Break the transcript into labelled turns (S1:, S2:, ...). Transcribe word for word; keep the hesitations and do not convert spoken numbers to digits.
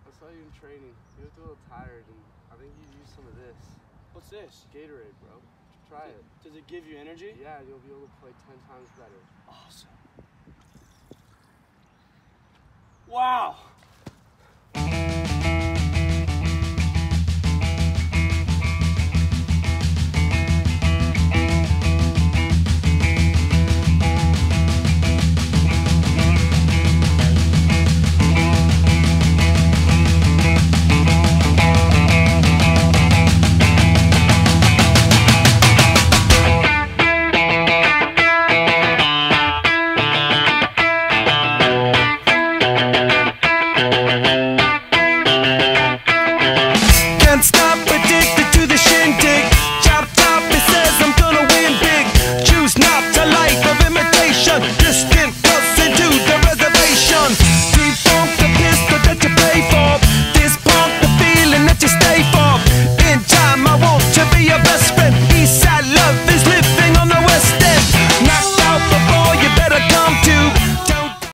S1: I saw you in training. You looked a little tired, and I think you use some of this.
S2: What's this?
S1: Gatorade, bro. Try
S2: Does,
S1: it.
S2: Does it give you energy?
S1: Yeah, you'll be able to play ten times better.
S2: Awesome. Wow.